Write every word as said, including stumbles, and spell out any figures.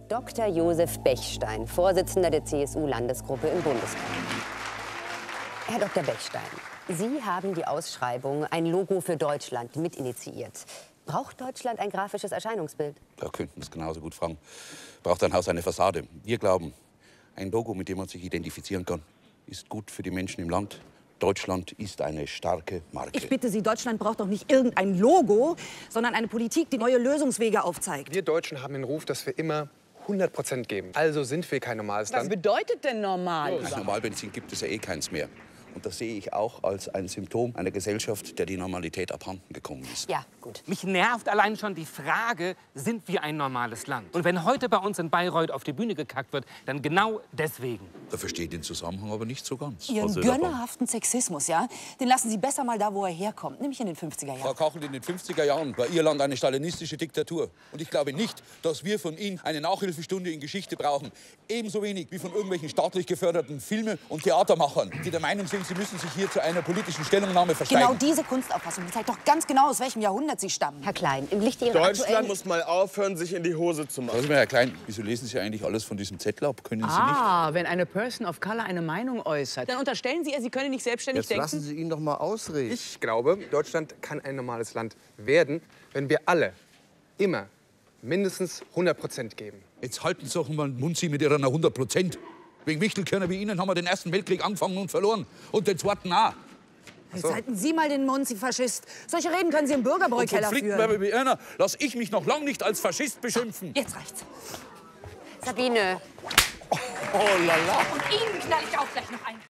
Doktor Josef Bechstein, Vorsitzender der C S U-Landesgruppe im Bundestag. Herr Doktor Bechstein, Sie haben die Ausschreibung Ein Logo für Deutschland mitinitiiert. Braucht Deutschland ein grafisches Erscheinungsbild? Da könnten wir es genauso gut fragen. Braucht ein Haus eine Fassade? Wir glauben, ein Logo, mit dem man sich identifizieren kann, ist gut für die Menschen im Land. Deutschland ist eine starke Marke. Ich bitte Sie, Deutschland braucht doch nicht irgendein Logo, sondern eine Politik, die neue Lösungswege aufzeigt. Wir Deutschen haben den Ruf, dass wir immer hundert Prozent geben. Also sind wir kein normales Was Land. bedeutet denn normal? Als Normalbenzin gibt es ja eh keins mehr. Und das sehe ich auch als ein Symptom einer Gesellschaft, der die Normalität abhanden gekommen ist. Ja, gut. Mich nervt allein schon die Frage, sind wir ein normales Land? Und wenn heute bei uns in Bayreuth auf die Bühne gekackt wird, dann genau deswegen. Da verstehe ich den Zusammenhang aber nicht so ganz. Ihren Was er davon- gönnerhaften Sexismus, ja, den lassen Sie besser mal da, wo er herkommt, nämlich in den fünfziger Frau Jahren. Kachel, in den fünfziger Jahren war Ihr Land eine stalinistische Diktatur. Und ich glaube nicht, dass wir von Ihnen eine Nachhilfestunde in Geschichte brauchen. Ebenso wenig wie von irgendwelchen staatlich geförderten Filme- und Theatermachern, die der Meinung sind, sie müssen sich hier zu einer politischen Stellungnahme versteigen. Genau diese Kunstauffassung, die zeigt doch ganz genau, aus welchem Jahrhundert Sie stammen. Herr Klein, im Lichte Ihrer Deutschland aktuellen... muss mal aufhören, sich in die Hose zu machen. Sagen Sie mal, Herr Klein, wieso lesen Sie eigentlich alles von diesem Zettel ab? Können Sie Ah, wenn eine Person of Color eine Meinung äußert, dann unterstellen Sie ihr, sie könne nicht selbstständig Jetzt denken? lassen Sie ihn doch mal ausreden. Ich glaube, Deutschland kann ein normales Land werden, wenn wir alle immer mindestens hundert Prozent geben. nicht? Jetzt halten Sie doch mal den Mund, Sie mit Ihrer hundert Prozent. Wegen Wichtelkörner wie Ihnen haben wir den Ersten Weltkrieg angefangen und verloren. Und den Zweiten auch. Jetzt halten Sie mal den Mund, Sie Faschist. Solche Reden können Sie im Bürgerbräukeller führen. Konfliktwerbe wie einer lass ich mich noch lang nicht als Faschist beschimpfen. Jetzt reicht's. Sabine. Oh la la. Und Ihnen knall ich auch gleich noch ein.